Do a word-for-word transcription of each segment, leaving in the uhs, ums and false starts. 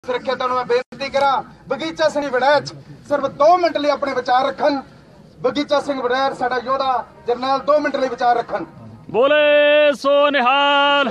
सुरक्षा तो मैं बेनती करा बगीचा सिंह वड़ैच सिर्फ दो मिनट लिए अपने विचार रखन। बगीचा सिंह वड़ैच साडा योधा जरनैल दो मिनट लिए विचार रखन। बोले सो निहाल।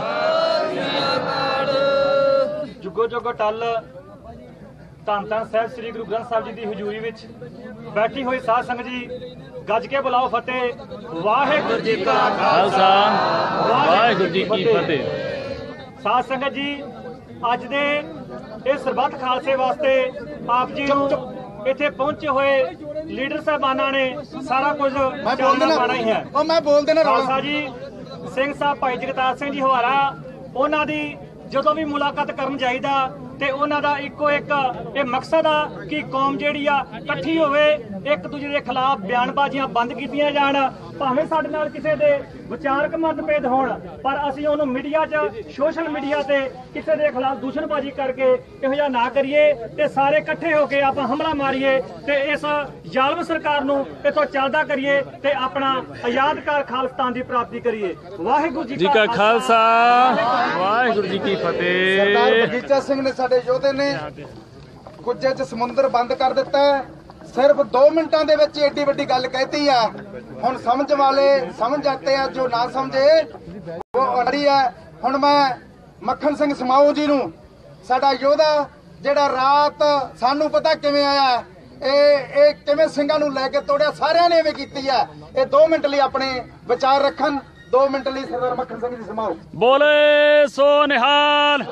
जुगो जुगो टल धन धन साहब श्री गुरु ग्रंथ साहब जी की हजूरी विच बैठी हुई साध संगत जी गज के बुलाओ फतेह। वाहिगुरू जी का खालसा वाहिगुरू जी की फतेह। साध संगत जी अज दे इस सरबत खालसे वास्ते आप जी इत्थे पहुंचे हुए लीडर साहबाना ने सारा कुछ पाना ही है। मैं बोल देना खालसा जी सिंह साहब भाई जगतार सिंह जी हवारा उन्हां दी जदों भी मुलाकात करन जाईदा ते उन्हां दा इक्को एक ये मकसद आ कि कौम जिहड़ी आ इकट्ठी होवे, एक दूजे के खिलाफ बयानबाजियां बंद कीतियां जाण। भावें साडे नाल किसी दे विचारक मतभेद होण पर असीं उहनूं मीडिया च सोशल मीडिया ते किसी दे खिलाफ दूषणबाजी करके इहो जिहा ना करिए ते सारे इकट्ठे होके आपां हमला मारीए ते इस ਜ਼ਾਲਮ सरकार नूं इथों चलदा करिए ते अपना आजादकार खालिस्तान की प्राप्ति करिए। वाहिगुरू जी का खालसा वाहिगुरू जी की फतेह। सरदार बगीचा सिंह ने साडे योधे ने कुझे च समुंदर बंद कर दिता है। सिर्फ दो मिनटां दे विच एडी वड्डी गल कहती है। हुण समझ वाले समझ जाते हैं, जो ना समझे वो अड़ी है। हुण मैं मक्खन सिंह समाओ जी नूं साडा योधा जिहड़ा रात सानू पता किवें आया ए ए किवें ਸਿੰਘਾਂ ਨੂੰ ਲੈ ਕੇ ਤੋੜਿਆ सारिਆਂ ने इवें कीती है। ये दो मिनट लिए अपने विचार रखन। दो मिनट लिए सरदार मक्खन सिंह जी समाओ। बोले सो निहाल।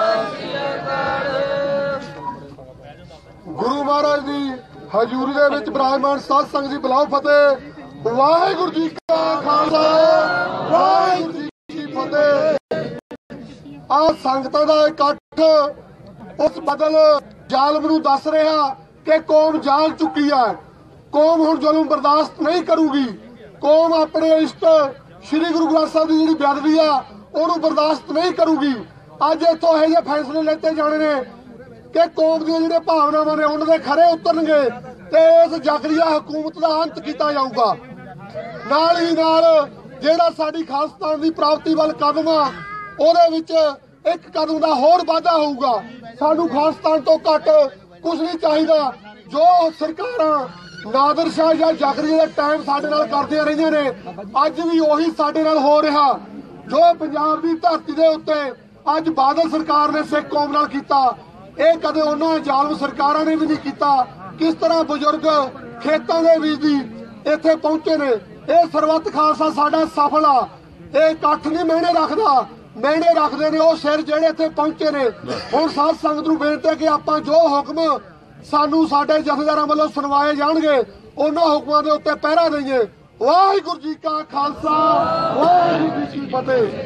गुरु महाराज जी हजूरी दे विच विराजमान साध संगत जी बुलाओ फतेह। वाहिगुरू जी का खालसा वाहिगुरू जी की फतेह। आ संगतां दा इकट्ठ उस बदल जालम नूं दस रहा कि कौम जाग चुकी है। कौम हुण जुल्म बर्दाश्त नहीं करूगी। कौम अपने इष्ट श्री गुरु ग्रंथ साहब की जिहड़ी बेअदबी आ उहनूं बर्दाश्त नहीं करूगी। अज इत्थों इहो जिहे फैसले लेते जाने ने कि कौम दी जिहड़े भावनावां ने उन्हां दे खरे उतरनगे ते इस जागरीआ हुकूमत दा अंत कीता जाऊगा। नाल ही नाल जिहड़ा साडी खालिस्तान दी प्राप्ति वल कदम आ उहदे विच एक कदम दा होर वाधा होऊगा। सानू खालिस्तान तो घट कुछ नहीं चाहिदा। जो सरकारां नादर शाह या जागरीआ दे टाइम साडे नाल करदियां रहियां ने अज भी उही साडे नाल हो रहा। जो पंजाब दी धरती दे उत्ते अज बादल सरकार ने सिख कौम नाल कीता ਇਹ ਕਦੇ ਉਹਨਾਂ ਜ਼ਾਲਮ ਸਰਕਾਰਾਂ ਨੇ ਵੀ ਨਹੀਂ ਕੀਤਾ। ਕਿਸ ਤਰ੍ਹਾਂ ਬਜ਼ੁਰਗ ਖੇਤਾਂ ਦੇ ਵਿੱਚ ਦੀ ਇੱਥੇ ਪਹੁੰਚੇ ਨੇ। ਇਹ ਸਰਬੱਤ ਖਾਲਸਾ ਸਾਡਾ ਸਫਲ ਆ। ਇਹ ਇਕੱਠ ਨਹੀਂ ਮਹਿਣੇ ਰੱਖਦਾ, ਮਹਿਣੇ ਰੱਖਦੇ ਨੇ ਉਹ ਸਿਰ ਜਿਹੜੇ ਇੱਥੇ ਪਹੁੰਚੇ ਨੇ। ਹੁਣ ਸਾਧ ਸੰਗਤ ਨੂੰ ਬੇਨਤੀ ਹੈ ਕਿ ਆਪਾਂ ਜੋ ਹੁਕਮ ਸਾਨੂੰ ਸਾਡੇ ਜਥੇਦਾਰਾਂ ਵੱਲੋਂ ਸੁਣਵਾਏ ਜਾਣਗੇ ਉਹਨਾਂ ਹੁਕਮਾਂ ਦੇ ਉੱਤੇ ਪਹਿਰਾ ਦਈਏ। ਵਾਹਿਗੁਰੂ ਜੀ ਕਾ ਖਾਲਸਾ ਵਾਹਿਗੁਰੂ ਜੀ ਕੀ ਫਤਿਹ।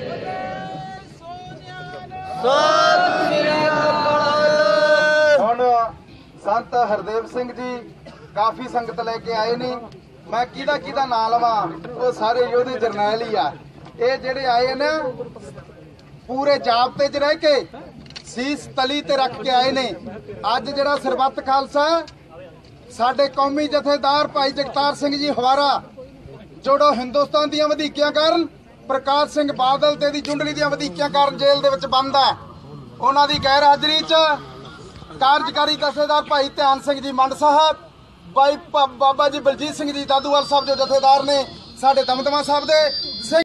संत हरदेव सिंह जी काफी संगत लेके आए ने। मैं किदा किदा ना लवा वो सारे योधे जरनैल ही आ। ये जेडे आए ने पूरे जाबते च रह के सीस तली ते रख के आए ने। अज जेड़ा सरबत खालसा साडे कौमी जथेदार भाई जगतार सिंह जी हवारा जोड़ो हिंदुस्तान दीयां वधीकियां कारण प्रकाश सिंह बादल ते दी जुंडली दीयां वधीकियां कारण जेल दे विच बंद है। उन्हां दी गैर हाजरी च कार्यकारी जथेदार भाई ध्यान सिंह जी मंड साहब भाई बाबा जी बलजीत सिंह जी दादूवाल साहब जो जथेदार ने साडे दमदमा साहब दे